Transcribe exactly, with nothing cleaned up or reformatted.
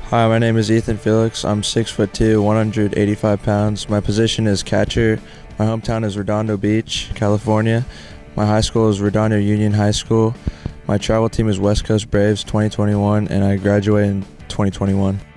Hi, my name is Ethan Felix. I'm six foot two, one hundred eighty-five pounds. My position is catcher. My hometown is Redondo Beach, California. My high school is Redondo Union High School. My travel team is West Coast Braves twenty twenty-one, and I graduated in twenty twenty-one.